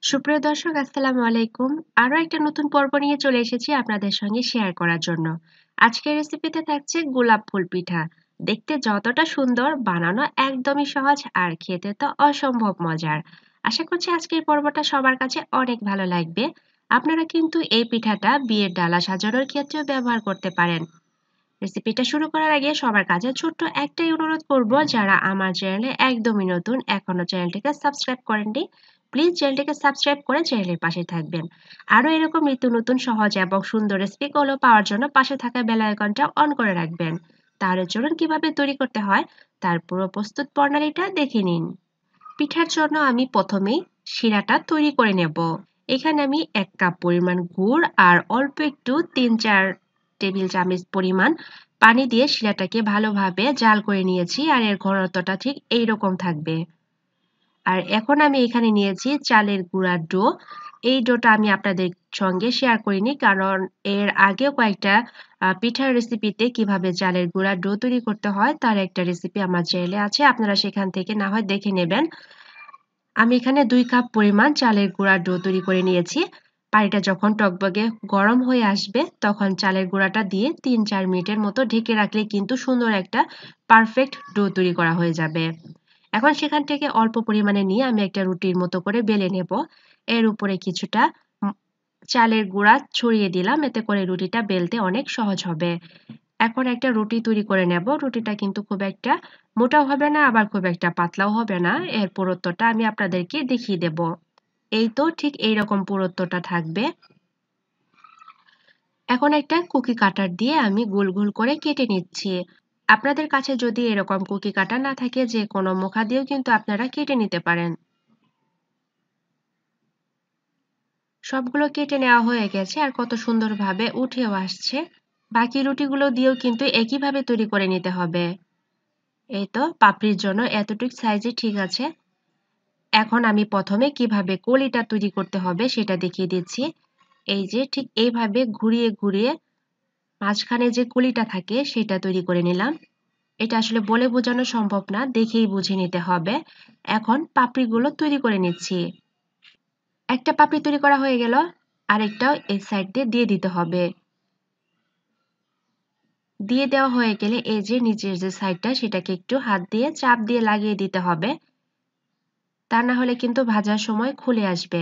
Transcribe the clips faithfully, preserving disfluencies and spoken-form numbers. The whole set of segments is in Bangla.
সুপ্রিয় দর্শক, আসসালামু আলাইকুম। আরো একটা নতুন পর্ব নিয়ে চলে এসেছি আপনাদের সঙ্গে শেয়ার করার জন্য। আজকের রেসিপিতে থাকছে গোলাপ ফুল পিঠা। দেখতে যতটা সুন্দর, বানানো একদমই সহজ আর খেতে তো অসম্ভব মজার। আশা করছি আজকের পর্বটা সবার কাছে অনেক ভালো লাগবে। আপনারা কিন্তু এই পিঠাটা বিয়ের ডালা সাজানোর ক্ষেত্রেও ব্যবহার করতে পারেন। রেসিপিটা শুরু করার আগে সবার কাছে ছোট্ট একটাই অনুরোধ করব, যারা আমার চ্যানেলে একদমই নতুন, এখনো চ্যানেলটিকে সাবস্ক্রাইব করেননি, প্লিজ চ্যানেলটিকে সাবস্ক্রাইব করে চ্যানেলের পাশে থাকবেন। আরও এরকম নিত্য নতুন সহজ এবং সুন্দর রেসিপিগুলো পাওয়ার জন্য পাশে থাকা বেল আইকনটা অন করে রাখবেন। তাহলে চলুন কিভাবে তৈরি করতে হয় তার পুরো প্রস্তুত প্রণালীটা দেখে নিন। পিঠার জন্য আমি প্রথমেই শিরাটা তৈরি করে নেব। এখানে আমি এক কাপ পরিমাণ গুড় আর অল্প একটু তিন চার টেবিল চামচ পরিমাণ পানি দিয়ে শিরাটাকে ভালোভাবে জাল করে নিয়েছি, আর এর ঘনত্বটা ঠিক এই রকম থাকবে। আর এখন আমি এখানে নিয়েছি চালের গুঁড়ার ডো। এই ডোটা আমি আপনাদের সঙ্গে শেয়ার করিনি, কারণ এর আগেও কয়েকটা আহ, পিঠার রেসিপিতে কিভাবে চালের গুঁড়ার ডো তৈরি করতে হয় তার একটা রেসিপি আমার চ্যানেলে আছে, আপনারা সেখান থেকে না হয় দেখে নেবেন। আমি এখানে দুই কাপ পরিমাণ চালের গুঁড়ার ডো তৈরি করে নিয়েছি। পানিটা যখন টকবগে গরম হয়ে আসবে তখন চালের গুঁড়াটা দিয়ে তিন চার মিনিটের মতো ঢেকে রাখলে কিন্তু সুন্দর একটা পারফেক্ট ডো তৈরি করা হয়ে যাবে। এখন সেখান থেকে অল্প পরিমাণে নিয়ে আমি একটা রুটির মতো করে বেলে নেব। এর উপরে কিছুটা উম চালের গুঁড়া ছড়িয়ে দিলাম, এতে করে রুটিটা বেলতে অনেক সহজ হবে। এখন একটা রুটি তৈরি করে নেব। রুটিটা কিন্তু খুব একটা মোটাও হবে না, আবার খুব একটা পাতলাও হবে না। এর পুরুত্বটা আমি আপনাদেরকে দেখিয়ে দেব। এই তো ঠিক এইরকম পুরুত্বটা থাকবে। এখন একটা কুকি কাটার দিয়ে আমি গোল গোল করে কেটে নিচ্ছি। আপনাদের কাছে যদি এরকম কুকি কাটা না থাকে, যে কোনো মুখা দিয়েও কিন্তু আপনারা কেটে নিতে পারেন। সবগুলো কেটে নেওয়া হয়ে গেছে, আর কত সুন্দরভাবে উঠেও আসছে। বাকি রুটিগুলো দিয়েও কিন্তু একইভাবে তৈরি করে নিতে হবে। এই তো পাপড়ির জন্য এতটুকু সাইজে ঠিক আছে। এখন আমি প্রথমে কিভাবে কলিটা তৈরি করতে হবে সেটা দেখিয়ে দিচ্ছি। এই যে ঠিক এইভাবে ঘুরিয়ে ঘুরিয়ে মাঝখানে যে কলিটা থাকে সেটা তৈরি করে নিলাম। এটা আসলে বলে বোঝানো সম্ভব না, দেখেই বুঝে নিতে হবে। এখন পাপড়িগুলো তৈরি করে নিচ্ছি। একটা পাপড়ি তৈরি করা হয়ে গেল, আরেকটাও এই সাইড দিয়ে দিয়ে দিতে হবে। দিয়ে দেওয়া হয়ে গেলে এই যে নিচের যে সাইডটা সেটাকে একটু হাত দিয়ে চাপ দিয়ে লাগিয়ে দিতে হবে, তা না হলে কিন্তু ভাজার সময় খুলে আসবে।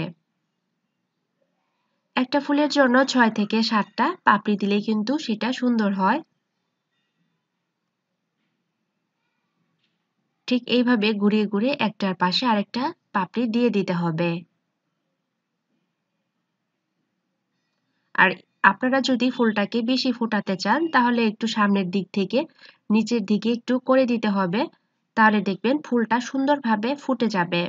একটা ফুলের জন্য ছয় থেকে সাতটা পাপড়ি দিলে কিন্তু সেটা সুন্দর হয়। ঠিক এইভাবে ঘুরিয়ে ঘুরিয়ে একটার পাশে আরেকটা পাপড়ি দিয়ে দিতে হবে। আর আপনারা যদি ফুলটাকে বেশি ফোটাতে চান তাহলে একটু সামনের দিক থেকে নিচের দিকে একটু করে দিতে হবে, তাহলে দেখবেন ফুলটা সুন্দরভাবে ফুটে যাবে।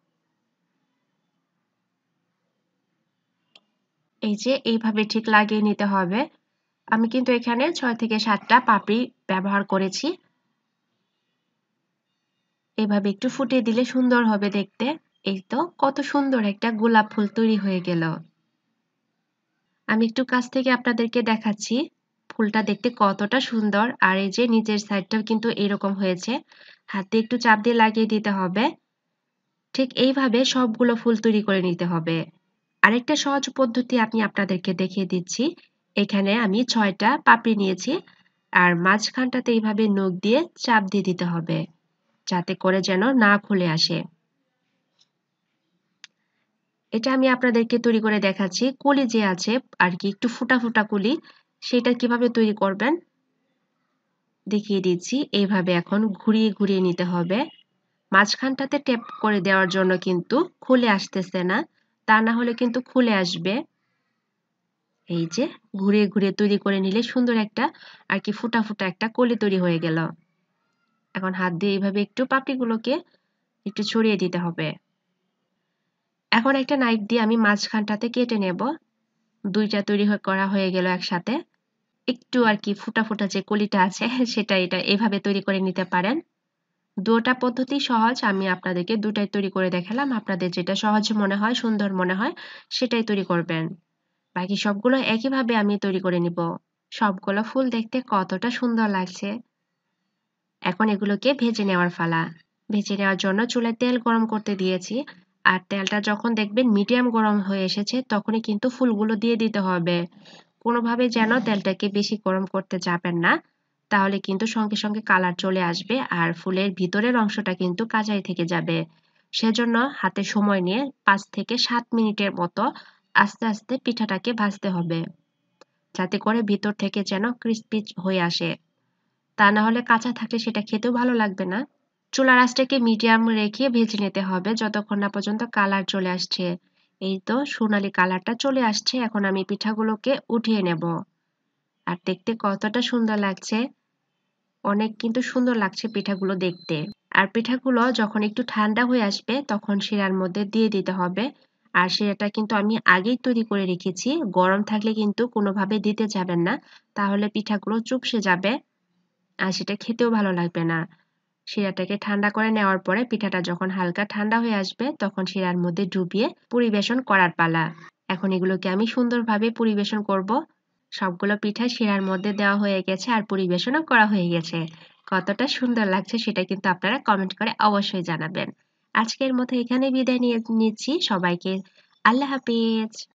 এই যে এইভাবে ঠিক লাগিয়ে নিতে হবে। আমি কিন্তু এখানে ছয় থেকে সাতটা পাপড়ি ব্যবহার করেছি। এভাবে একটু ফুটিয়ে দিলে সুন্দর হবে দেখতে। এই তো কত সুন্দর একটা গোলাপ ফুল তৈরি হয়ে গেল। আমি একটু কাছ থেকে আপনাদেরকে দেখাচ্ছি ফুলটা দেখতে কতটা সুন্দর। আর এই যে নিচের সাইডটাও কিন্তু এরকম হয়েছে। হাতে একটু চাপ দিয়ে লাগিয়ে দিতে হবে। ঠিক এইভাবে সবগুলো ফুল তৈরি করে নিতে হবে। আরেকটা সহজ পদ্ধতি আমি আপনাদেরকে দেখিয়ে দিচ্ছি। এখানে আমি ছয়টা পাপড়ি নিয়েছি, আর মাঝখানটাতে এইভাবে নখ দিয়ে চাপ দিয়ে দিতে হবে, যাতে করে যেন না খুলে আসে। এটা আমি আপনাদেরকে তৈরি করে দেখাচ্ছি। কলি যে আছে আর কি, একটু ফুটা ফুটা কলি, সেটা কিভাবে তৈরি করবেন দেখিয়ে দিচ্ছি। এইভাবে এখন ঘুরিয়ে ঘুরিয়ে নিতে হবে। মাঝখানটাতে টেপ করে দেওয়ার জন্য কিন্তু খুলে আসতেছে না, তা না হলে কিন্তু খুলে আসবে। এই যে ঘুরিয়ে ঘুরিয়ে তৈরি করে নিলে সুন্দর একটা আর কি ফুটা ফুটা একটা কলি তৈরি হয়ে গেল। এখন হাত দিয়ে এইভাবে একটু পাপড়িগুলোকে একটু ছড়িয়ে দিতে হবে। এখন একটা নাইফ দিয়ে আমি মাঝখানটাতে কেটে নেব। দুইটা তৈরি করা হয়ে গেল একসাথে। একটু আর কি ফুটা ফুটা যে কলিটা আছে সেটা এটা এভাবে তৈরি করে নিতে পারেন। দুটা পদ্ধতি সহজ, আমি আপনাদেরকে দুটাই তৈরি করে দেখালাম। আপনাদের যেটা সহজ মনে হয়, সুন্দর মনে হয়, সেটাই তৈরি করবেন। বাকি সবগুলো একইভাবে আমি তৈরি করে নিব। সবগুলো ফুল দেখতে কতটা সুন্দর লাগছে। এখন এগুলোকে ভেজে নেওয়ার পালা। ভেজে নেওয়ার জন্য চুলায় তেল গরম করতে দিয়েছি। আর তেলটা যখন দেখবেন মিডিয়াম গরম হয়ে এসেছে তখনই কিন্তু ফুলগুলো দিয়ে দিতে হবে। কোনোভাবে যেন তেলটাকে বেশি গরম করতে যাবেন না, তাহলে কিন্তু সঙ্গে সঙ্গে কালার চলে আসবে আর ফুলের ভিতরের অংশটা কিন্তু কাঁচাই থেকে যাবে। সেজন্য হাতে সময় নিয়ে পাঁচ থেকে সাত মিনিটের মতো আস্তে আস্তে পিঠাটাকে ভাজতে হবে, যাতে করে ভিতর থেকে যেন ক্রিস্পি হয়ে আসে। তা না হলে কাঁচা থাকলে সেটা খেতেও ভালো লাগবে না। চুলার আঁচটাকে মিডিয়াম রেখে ভেজে নিতে হবে যতক্ষণ না পর্যন্ত কালার চলে আসছে। এই তো সোনালী কালারটা চলে আসছে, এখন আমি পিঠাগুলোকে উঠিয়ে নেব। আর দেখতে কতটা সুন্দর লাগছে, অনেক কিন্তু সুন্দর লাগছে পিঠাগুলো দেখতে। আর পিঠাগুলো যখন একটু ঠান্ডা হয়ে আসবে তখন শিরার মধ্যে দিয়ে দিতে হবে। আর শিরাটা কিন্তু আমি আগেই তৈরি করে রেখেছি, গরম থাকলে কিন্তু কোনোভাবে দিতে যাবেন না, তাহলে পিঠাগুলো চুপসে যাবে আর সেটা খেতেও ভালো লাগবে না। শিরাটাকে ঠান্ডা করে নেওয়ার পরে পিঠাটা যখন হালকা ঠান্ডা হয়ে আসবে তখন শিরার মধ্যে ডুবিয়ে পরিবেশন করার পালা। এখন এগুলোকে আমি সুন্দরভাবে পরিবেশন করব। সবগুলো পিঠা শিরার মধ্যে দেওয়া হয়ে গেছে আর পরিবেশনও করা হয়ে গেছে। কতটা সুন্দর লাগছে সেটা কিন্তু আপনারা কমেন্ট করে অবশ্যই জানাবেন। আজকের মতো এখানে বিদায় নিয়ে নিচ্ছি সবাইকে। আল্লাহ হাফিজ।